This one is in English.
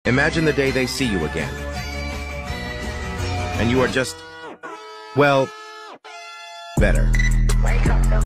Imagine the day they see you again. And you are just, well, better.